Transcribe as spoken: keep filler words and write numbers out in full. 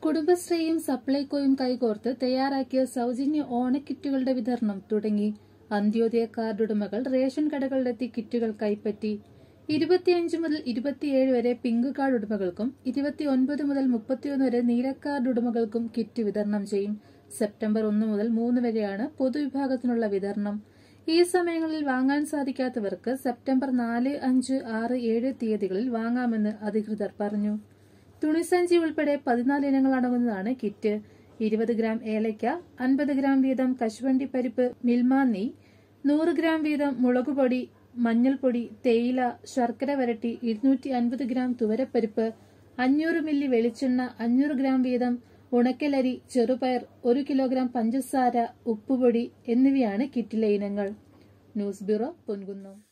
കുടുംബശ്രീയും സപ്ലൈകോയും കൈകോർത്ത് തയ്യാറാക്കിയ സൌജന്യ ഓണക്കിറ്റുകളുടെ വിതരണം തുടങ്ങി. അന്ത്യോദയ കാർഡ് ഉടമകൾ റേഷൻ കടകളിലെത്തി കിറ്റുകൾ കൈപ്പറ്റി. ഇരുപത്തിയഞ്ച് മുതൽ ഇരുപത്തിയേഴ് വരെ പിങ്ക് കാർഡ് ഉടമകൾക്കും ഇരുപത്തിയൊൻപത് മുതൽ മുപ്പത്തിയൊന്ന് വരെ നീല കാർഡ് ഉടമകൾക്കും കിറ്റ് വിതരണം ചെയ്യും. സെപ്റ്റംബർ ഒന്ന് മുതൽ മൂന്ന് വരെയാണ് പൊതുവിഭാഗത്തിനുള്ള വിതരണം. ഈ സമയങ്ങളിൽ വാങ്ങാൻ സാധിക്കാത്തവർക്ക് സെപ്റ്റംബർ നാല്, അഞ്ച്, ആറ്, ഏഴ് തീയതികളിൽ വാങ്ങാമെന്ന് അധികൃതർ പറഞ്ഞു. തുണിസഞ്ചി ഉൾപ്പെടെ പതിനാല് ഇനങ്ങൾ അടങ്ങുന്നതാണ് കിറ്റ്. ഇരുപത് ഗ്രാം ഏലയ്ക്ക, അൻപത് ഗ്രാം വീതം കശുവണ്ടി പരിപ്പ്, മിൽമ നെയ്, നൂറ് ഗ്രാം വീതം മുളകുപൊടി, മഞ്ഞൾപ്പൊടി, തേയില, ശർക്കര വരട്ടി, ഇരുന്നൂറ്റി അൻപത് ഗ്രാം തുവരപ്പരിപ്പ്, അഞ്ഞൂറ് മില്ലി വെളിച്ചെണ്ണ, അഞ്ഞൂറ് ഗ്രാം വീതം ഉണക്കലരി, ചെറുപയർ, ഒരു കിലോഗ്രാം പഞ്ചസാര, ഉപ്പുപൊടി എന്നിവയാണ് കിറ്റിലെ ഇനങ്ങൾ. News bureau, Ponkunnam.